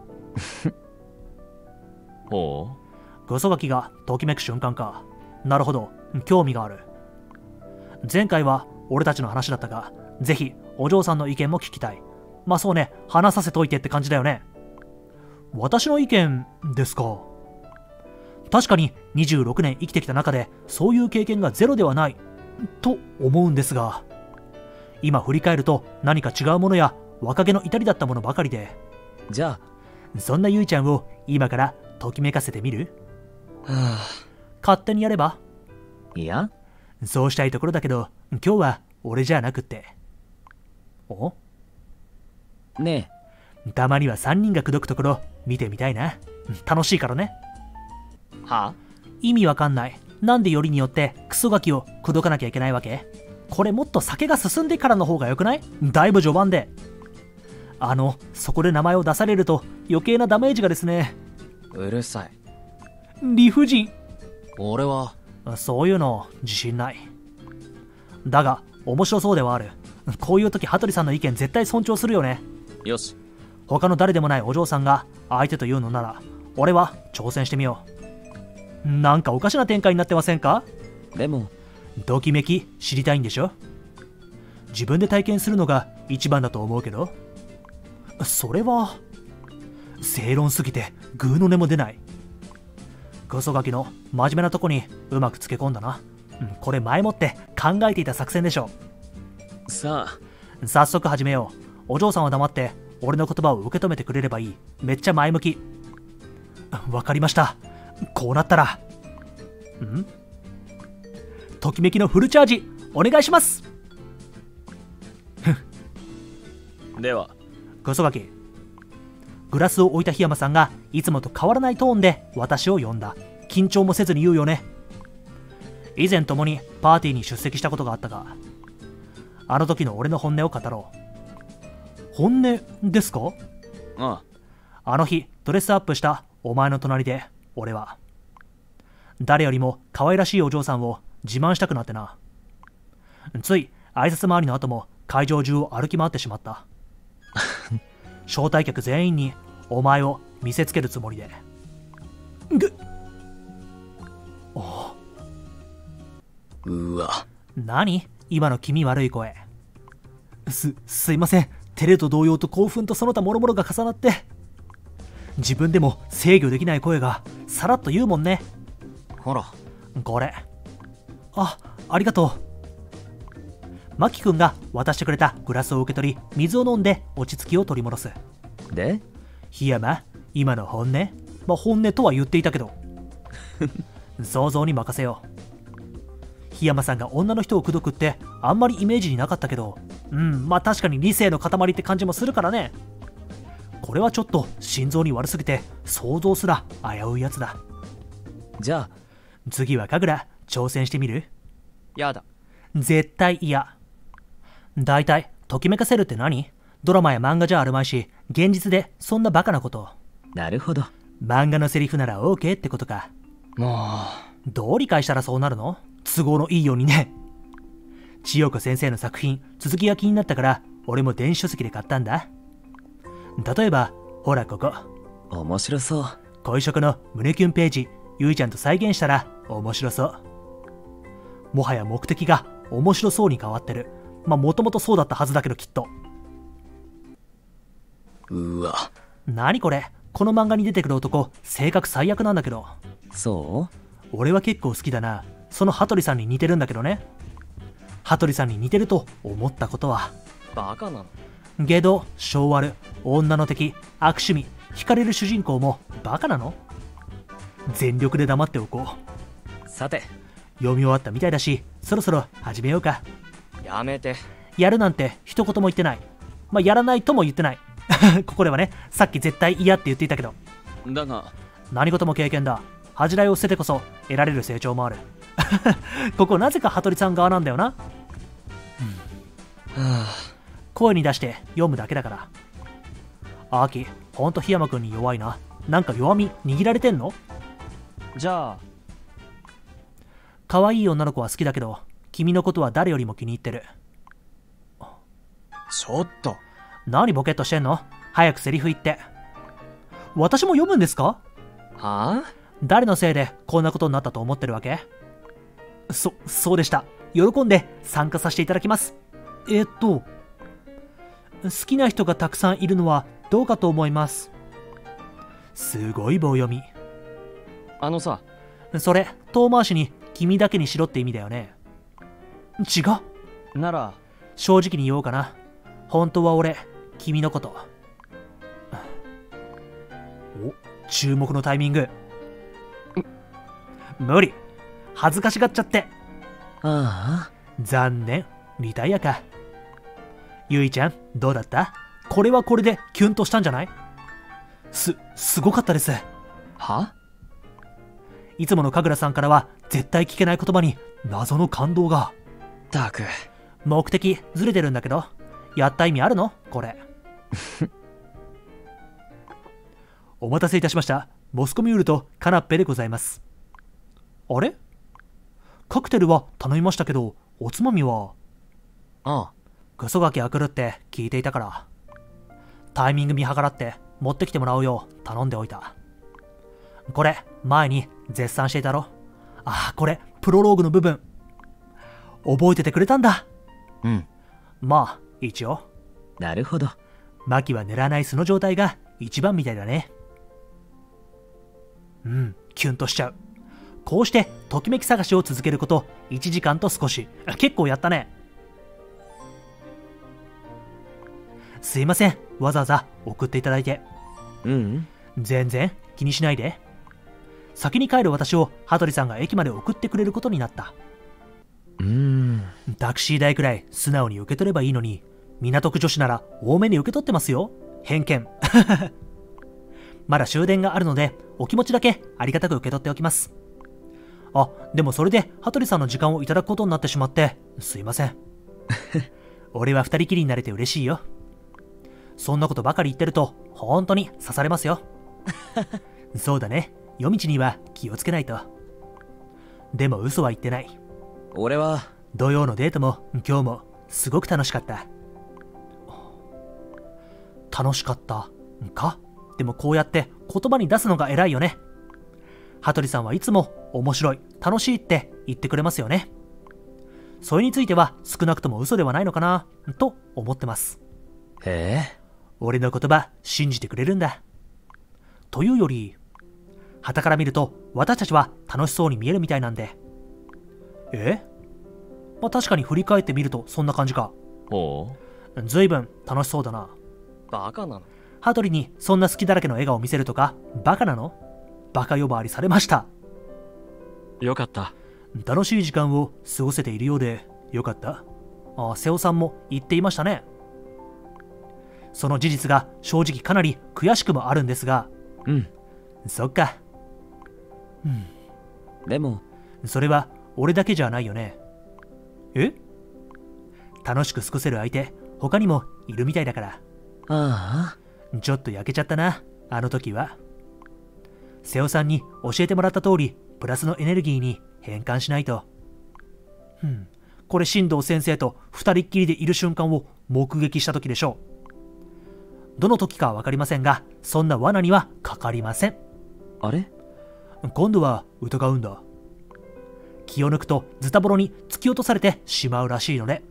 ほゴソガキがときめく瞬間か。なるほど、興味がある。前回は俺たちの話だったが、ぜひお嬢さんの意見も聞きたい。まあそうね、話させといてって感じだよね。私の意見ですか。確かににじゅうろくねん生きてきた中でそういう経験がゼロではないと思うんですが、今振り返ると何か違うものや若気の至りだったものばかりで。 じゃあそんなゆいちゃんを今からときめかせてみる？ はあ。 勝手にやれば？ いや、 そうしたいところだけど、今日は俺じゃなくって。お？ ねえ、たまにはさんにんが口説くところ見てみたいな。楽しいからね。 は？ 意味わかんない。なんでよりによってクソガキを口説かなきゃいけないわけ？これもっと酒が進んでからの方がよくない？だいぶ序盤で。あの、そこで名前を出されると余計なダメージがですね。 うるさい。 理不尽。 俺はそういうの自信ない。だが面白そうではある。こういう時羽鳥さんの意見絶対尊重するよね。 よし。 他の誰でもないお嬢さんが相手というのなら、俺は挑戦してみよう。なんかおかしな展開になってませんか？ でもときめき知りたいんでしょ？自分で体験するのが一番だと思うけど。それは正論すぎてグーの音も出ない。クソガキの真面目なとこにうまくつけ込んだな。これ前もって考えていた作戦でしょ。 さあ、早速始めよう。お嬢さんは黙って俺の言葉を受け止めてくれればいい。めっちゃ前向き。わかりました。こうなったらんときめきのフルチャージお願いします。 ではクソガキ。グラスを置いた檜山さんがいつもと変わらないトーンで私を呼んだ。緊張もせずに言うよね。以前ともにパーティーに出席したことがあったが、あの時の俺の本音を語ろう。本音ですか？ ああ。あの日ドレスアップしたお前の隣で俺は誰よりも可愛らしいお嬢さんを自慢したくなってな。つい挨拶回りの後も会場中を歩き回ってしまった。招待客全員にお前を見せつけるつもりで。ぐっ。おうわ。 何今の気味悪い声。す、すいません。照れと動揺と興奮とその他諸々が重なって、自分でも制御できない声がさらっと言うもんね。 ほら。 これ。あ、ありがとう。マキ君が渡してくれたグラスを受け取り、水を飲んで落ち着きを取り戻す。 で、 檜山、今の本音？まあ本音とは言っていたけど想像に任せよう。檜山さんが女の人を口説くってあんまりイメージになかったけど、うん、まあ確かに理性の塊って感じもするからね。これはちょっと心臓に悪すぎて想像すら危ういやつだ。 じゃあ次は神楽挑戦してみる？ やだ。 絶対嫌。だいたいときめかせるって何？ドラマや漫画じゃあるまいし、現実でそんなバカなこと。 なるほど。 漫画のセリフなら OK ってことか。 もうどう理解したらそうなるの？都合のいいようにね。千代子先生の作品続きが気になったから俺も電子書籍で買ったんだ。例えばほらここ。 面白そう。 恋食の胸キュンページ、ゆいちゃんと再現したら面白そう。もはや目的が面白そうに変わってる。まあもともとそうだったはずだけどきっと。 うわ。 何これ？この漫画に出てくる男性格最悪なんだけど。 そう？ 俺は結構好きだな。その羽鳥さんに似てるんだけどね。羽鳥さんに似てると思ったことは。 バカなの？ ゲド、性悪、女の敵、悪趣味、惹かれる主人公もバカなの？全力で黙っておこう。さて、 読み終わったみたいだし、そろそろ始めようか。 やめて。 やるなんて一言も言ってない。まあ、やらないとも言ってない。ここではね、さっき絶対嫌って言っていたけど。 だが、 何事も経験だ。恥じらいを捨ててこそ得られる成長もある。ここなぜか羽鳥さん側なんだよな。 はあ、 声に出して読むだけだから。アキ、ほんと檜山君に弱いな。なんか弱み握られてんの？ じゃあ、 可愛い女の子は好きだけど、君のことは誰よりも気に入ってる。 ちょっと。 何ボケっとしてんの？早くセリフ言って。私も読むんですか？ はあ？ 誰のせいでこんなことになったと思ってるわけ？そ、そうでした。喜んで参加させていただきます。えー、っと、好きな人がたくさんいるのはどうかと思います。すごい棒読み。 あのさ、 それ、遠回しに君だけにしろって意味だよね。違う。 なら、 正直に言おうかな。本当は俺、君のこと。お、注目のタイミング。無理。恥ずかしがっちゃって。 ああ。 残念。リタイアか。ゆいちゃん、どうだった？これはこれでキュンとしたんじゃない？す、すごかったです。 は？ いつもの神楽さんからは絶対聞けない言葉に謎の感動が。 たく。 目的ずれてるんだけど、やった意味あるの？これ。お待たせいたしました。モスコミュールとカナッペでございます。あれ？カクテルは頼みましたけど、おつまみは？ ああ。 クソガキあくるって聞いていたから。タイミング見計らって持ってきてもらうよう頼んでおいた。これ、前に絶賛していたろ。ああ、これ、プロローグの部分。覚えててくれたんだ。 うん。 まあ、一応。 なるほど。 マキは狙わない素の状態が一番みたいだね。うん、キュンとしちゃう。こうしてときめき探しを続けることいちじかんと少し。結構やったね。すいません、わざわざ送っていただいて。 うん。 全然気にしないで。先に帰る私を羽鳥さんが駅まで送ってくれることになった。 うーん。 タクシー代くらい素直に受け取ればいいのに、港区女子なら多めに受け取ってますよ。偏見。まだ終電があるので、お気持ちだけありがたく受け取っておきます。あ、でもそれで羽鳥さんの時間をいただくことになってしまって、すいません。俺は二人きりになれて嬉しいよ。そんなことばかり言ってると、本当に刺されますよ。そうだね。夜道には気をつけないと。でも嘘は言ってない。 俺は、 土曜のデートも今日もすごく楽しかった。楽しかったか？でもこうやって言葉に出すのが偉いよね。羽鳥さんはいつも面白い、楽しいって言ってくれますよね。それについては少なくとも嘘ではないのかなと思ってます。 へえ。 俺の言葉信じてくれるんだ。というより、傍から見ると私たちは楽しそうに見えるみたいなんで。え？まあ確かに振り返ってみるとそんな感じか。 ほう。ずいぶん楽しそうだな。 バカなの？ 羽鳥にそんな好きだらけの笑顔を見せるとかバカなの？バカ呼ばわりされました。 よかった。 楽しい時間を過ごせているようでよかった。あ、瀬尾さんも言っていましたね。その事実が正直かなり悔しくもあるんですが。 うん。 そっか。うん。 でも、 それは俺だけじゃないよね。え？楽しく過ごせる相手他にもいるみたいだから。 ああ。ちょっと焼けちゃったな、あの時は。瀬尾さんに教えてもらった通りプラスのエネルギーに変換しないと。うん。これ進藤先生と二人っきりでいる瞬間を目撃した時でしょう。どの時かは分かりませんが、そんな罠にはかかりません。 あれ？ 今度は疑うんだ。気を抜くとズタボロに突き落とされてしまうらしいので。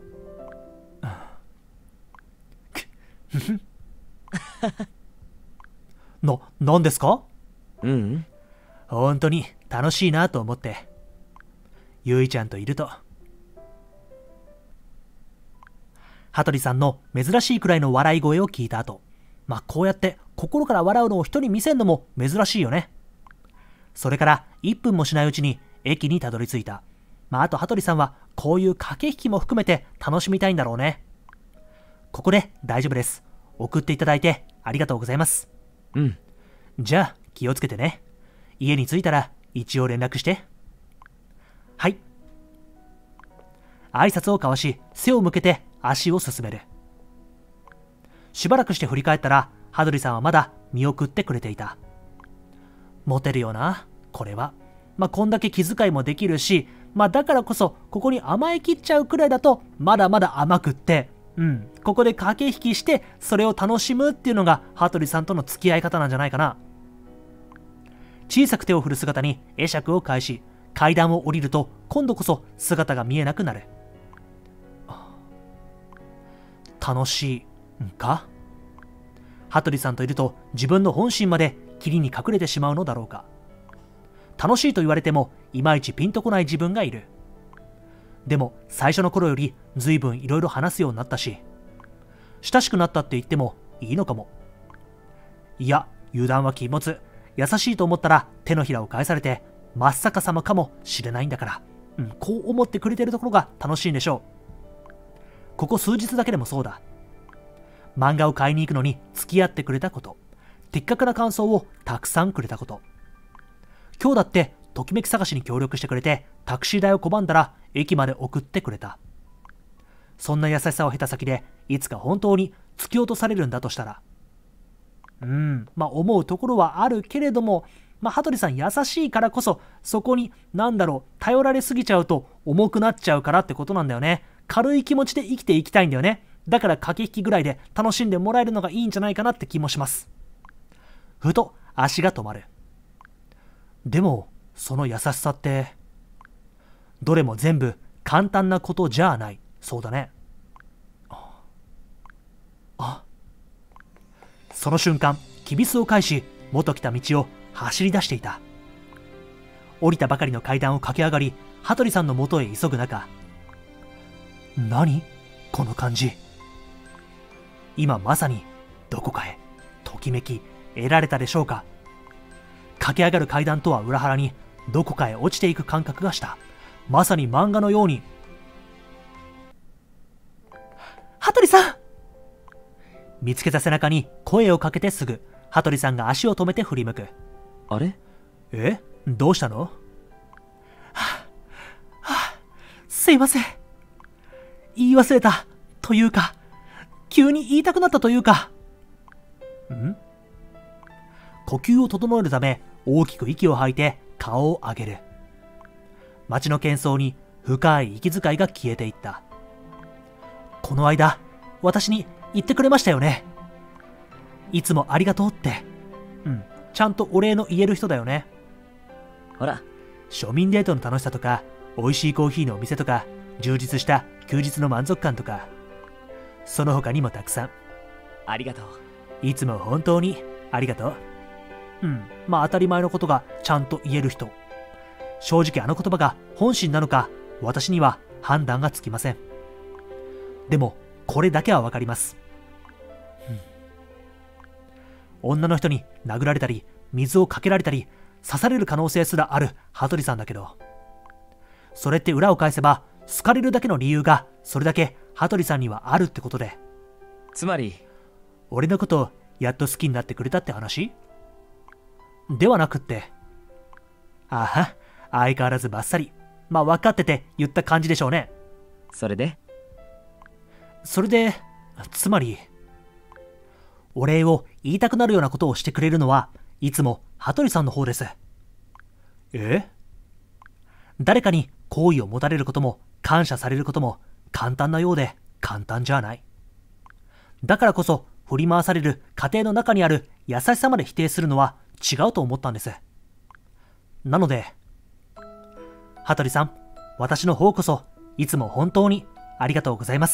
な、なんですか？ うん。 本当に楽しいなと思って。ゆいちゃんといると。羽鳥さんの珍しいくらいの笑い声を聞いた後、まあこうやって心から笑うのを人に見せんのも珍しいよね。それからいっぷんもしないうちに駅にたどり着いた。まああと羽鳥さんはこういう駆け引きも含めて楽しみたいんだろうね。ここで大丈夫です。送っていただいてありがとうございます。 うん。 じゃあ気をつけてね。家に着いたら一応連絡して。はい。挨拶を交わし、背を向けて足を進める。しばらくして振り返ったら、羽鳥さんはまだ見送ってくれていた。モテるよな、これは。まあ、こんだけ気遣いもできるし、まあ、だからこそ、ここに甘えきっちゃうくらいだと、まだまだ甘くって、うん、ここで駆け引きして、それを楽しむっていうのが、羽鳥さんとの付き合い方なんじゃないかな。小さく手を振る姿に会釈を返し、階段を降りると、今度こそ姿が見えなくなる。楽しいんか？羽鳥さんといると自分の本心まで霧に隠れてしまうのだろうか。楽しいと言われてもいまいちピンとこない自分がいる。でも最初の頃より随分いろいろ話すようになったし、親しくなったって言ってもいいのかも。いや、油断は禁物。優しいと思ったら手のひらを返されて真っ逆さまかもしれないんだから、うん、こう思ってくれてるところが楽しいんでしょう。ここ数日だけでもそうだ。漫画を買いに行くのに付き合ってくれたこと、的確な感想をたくさんくれたこと、今日だってときめき探しに協力してくれてタクシー代を拒んだら駅まで送ってくれた。そんな優しさを経た先でいつか本当に突き落とされるんだとしたら、うんまあ思うところはあるけれども、まあ羽鳥さん優しいからこそそこに何だろう頼られすぎちゃうと重くなっちゃうからってことなんだよね。軽い気持ちで生きていきたいんだよね。だから駆け引きぐらいで楽しんでもらえるのがいいんじゃないかなって気もします。ふと足が止まる。でもその優しさってどれも全部簡単なことじゃない。そうだね。ああその瞬間きびすを返し元来た道を走り出していた。降りたばかりの階段を駆け上がり羽鳥さんの元へ急ぐ中、何この感じ。今まさにどこかへときめき得られたでしょうか。駆け上がる階段とは裏腹にどこかへ落ちていく感覚がした。まさに漫画のように。羽鳥さん！見つけた背中に声をかけてすぐ羽鳥さんが足を止めて振り向く。 あれ？ え？どうしたの？はあ、はあ、すいません。言い忘れたというか、急に言いたくなったというか。ん？呼吸を整えるため大きく息を吐いて顔を上げる。街の喧騒に深い息遣いが消えていった。この間私に言ってくれましたよね。いつもありがとうって。うん、ちゃんとお礼の言える人だよね。 ほら、 庶民デートの楽しさとか、美味しいコーヒーのお店とか、充実した休日の満足感とか、その他にもたくさん。 ありがとう。 いつも本当にありがとう。うん、まあ当たり前のことがちゃんと言える人。正直あの言葉が本心なのか、私には判断がつきません。でも、これだけはわかります。うん、女の人に殴られたり、水をかけられたり、刺される可能性すらある羽鳥さんだけど、それって裏を返せば、好かれるだけの理由がそれだけ羽鳥さんにはあるってことで。 つまり、 俺のことをやっと好きになってくれたって話？ではなくって、あは、相変わらずバッサリ。まあ分かってて言った感じでしょうね。 それで？ それで、つまり、お礼を言いたくなるようなことをしてくれるのはいつも羽鳥さんの方です。え？誰かに好意を持たれることも感謝されることも簡単なようで簡単じゃない。だからこそ振り回される家庭の中にある優しさまで否定するのは違うと思ったんです。なので、羽鳥さん、私の方こそいつも本当にありがとうございます。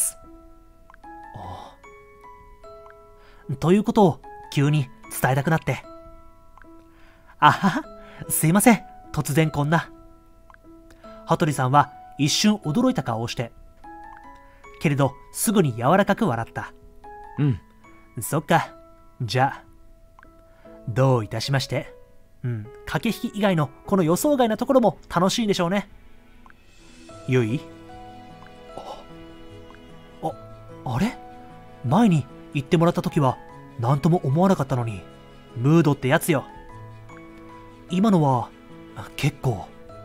ということを急に伝えたくなって。あはは、すいません、突然こんな。羽鳥さんは一瞬驚いた顔をして、けれどすぐに柔らかく笑った。 うん。 そっか、じゃあ、どういたしまして。うん、駆け引き以外のこの予想外なところも楽しいでしょうね。ゆい？あ、あ、あれ？前に言ってもらった時は何とも思わなかったのに、ムードってやつよ。 今のは結構。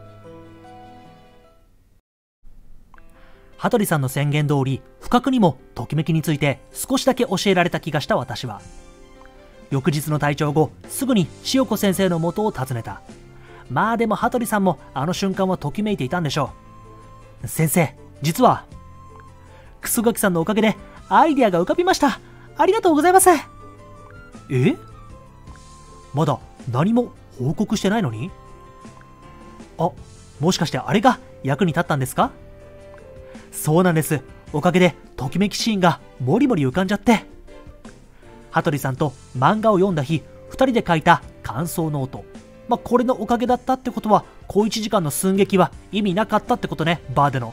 羽鳥さんの宣言通り、不覚にもときめきについて少しだけ教えられた気がした私は、翌日の退庁後すぐに千代子先生の元を訪ねた。まあでも羽鳥さんもあの瞬間はときめいていたんでしょう。先生、実はクソガキさんのおかげでアイデアが浮かびました。ありがとうございます。え？まだ何も報告してないのに？あ、もしかしてあれが役に立ったんですか？そうなんです。おかげでときめきシーンがもりもり浮かんじゃって。羽鳥さんと漫画を読んだ日、ふたりで書いた感想ノート。まあ、これのおかげだったってことは、小いちじかんの寸劇は意味なかったってことね、バーでの。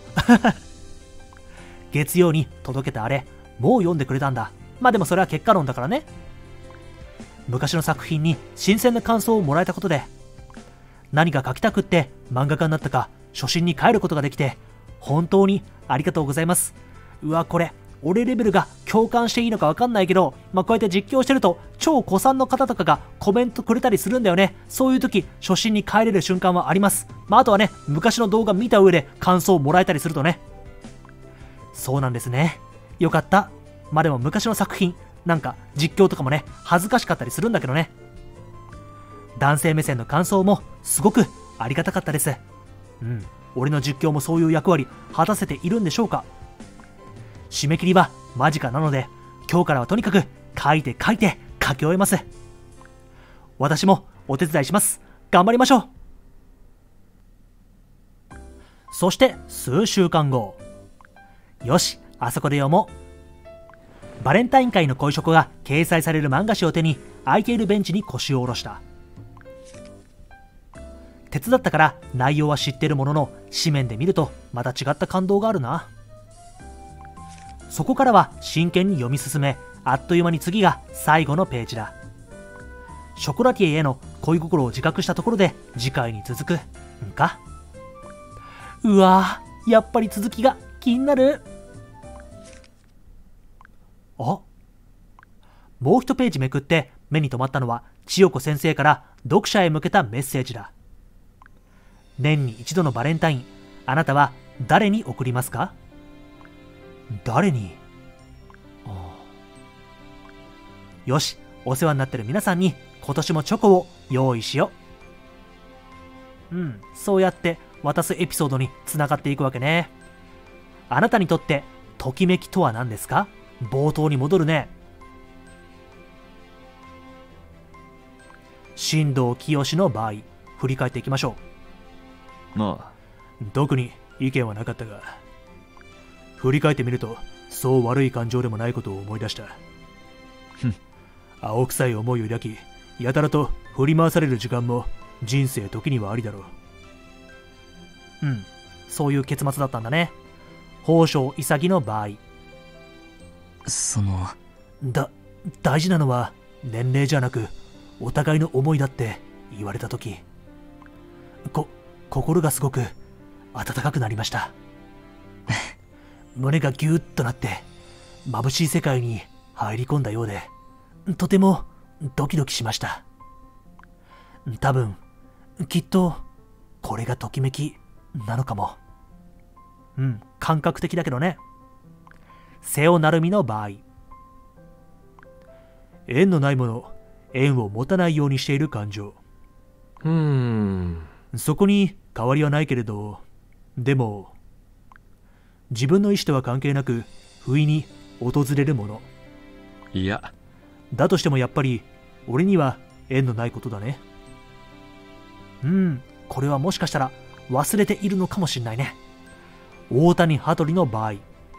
月曜に届けたあれ、もう読んでくれたんだ。まあでもそれは結果論だからね。昔の作品に新鮮な感想をもらえたことで、何か書きたくって漫画家になったか、初心に帰ることができて、本当にありがとうございます。うわ、これ、俺レベルが共感していいのか分かんないけど、まあ、こうやって実況してると超古参の方とかがコメントくれたりするんだよね。そういう時初心に帰れる瞬間はあります。まあ、あとはね、昔の動画見た上で感想をもらえたりするとね。そうなんですね。よかった。まあでも昔の作品なんか実況とかもね、恥ずかしかったりするんだけどね。男性目線の感想もすごくありがたかったです。うん、俺の実況もそういう役割果たせているんでしょうか。締め切りは間近なので、今日からはとにかく書いて書いて書き終えます。私もお手伝いします。頑張りましょう。そして数週間後、よし、あそこで読もう。バレンタイン会の恋書が掲載される漫画誌を手に、空いているベンチに腰を下ろした。手伝ったから内容は知ってるものの、紙面で見るとまた違った感動があるな。そこからは真剣に読み進め、あっという間に次が最後のページだ。ショコラティエへの恋心を自覚したところで次回に続くんか。うわー、やっぱり続きが気になる。あ、もう一ページめくって目に留まったのは、千代子先生から読者へ向けたメッセージだ。年に一度のバレンタイン、あなたは誰に贈りますか？誰に？よし、お世話になってる皆さんに今年もチョコを用意しよう。うん、そうやって渡すエピソードにつながっていくわけね。あなたにとってときめきとは何ですか？冒頭に戻るね。新藤清の場合、振り返っていきましょう。まあ特に意見はなかったが、振り返ってみるとそう悪い感情でもないことを思い出した。青臭い思いを抱き、やたらと振り回される時間も人生時にはありだろう。うん、そういう結末だったんだね。宝生潔の場合。 そのだ大事なのは年齢じゃなくお互いの思いだって言われたとき、こ心がすごく温かくなりました。胸がギューッとなって眩しい世界に入り込んだようで、とてもドキドキしました。多分きっとこれがときめきなのかも。うん、感覚的だけどね。瀬尾成美の場合、縁のないもの、縁を持たないようにしている感情。 うーん、 そこに変わりはないけれど、でも自分の意思とは関係なく不意に訪れるもの。 いや、 だとしてもやっぱり俺には縁のないことだね。うん、これはもしかしたら忘れているのかもしれないね。大谷羽鳥の場合、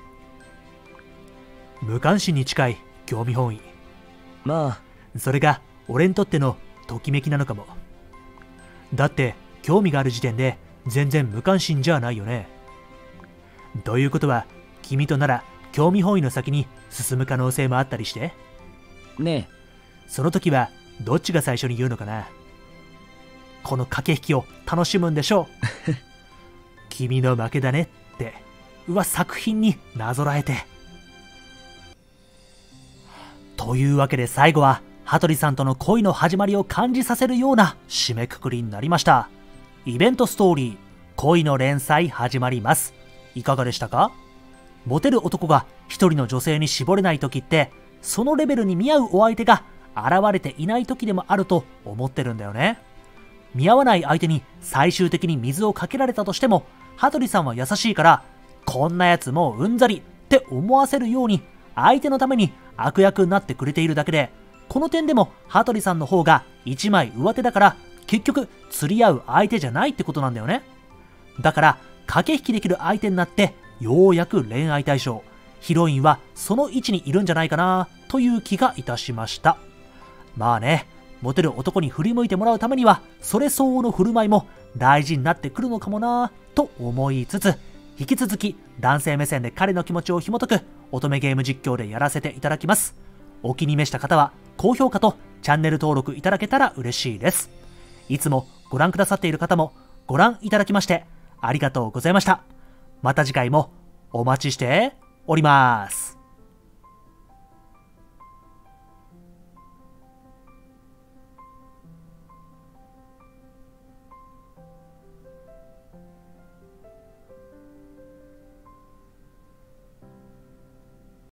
無関心に近い興味本位。 まあそれが俺にとってのときめきなのかも。だって興味がある時点で全然無関心じゃないよね。ということは君となら興味本位の先に進む可能性もあったりして。 ねえ、 その時はどっちが最初に言うのかな。この駆け引きを楽しむんでしょう。君の負けだねって、うわ、作品になぞらえて。というわけで最後は羽鳥さんとの恋の始まりを感じさせるような締めくくりになりました。イベントストーリー、恋の連載始まります。いかがでしたか？モテる男が一人の女性に絞れない時って、そのレベルに見合うお相手が現れていない時でもあると思ってるんだよね。見合わない相手に最終的に水をかけられたとしても、羽鳥さんは優しいから、こんなやつもううんざりって思わせるように、相手のために悪役になってくれているだけで、この点でも羽鳥さんの方が一枚上手だから、結局釣り合う相手じゃないってことなんだよね。だから駆け引きできる相手になって、ようやく恋愛対象、ヒロインはその位置にいるんじゃないかなという気がいたしました。まあね、モテる男に振り向いてもらうためには、それ相応の振る舞いも大事になってくるのかもなと思いつつ、引き続き男性目線で彼の気持ちを紐解く乙女ゲーム実況でやらせていただきます。お気に召した方は高評価とチャンネル登録いただけたら嬉しいです。いつもご覧くださっている方もご覧いただきましてありがとうございました。また次回もお待ちしております。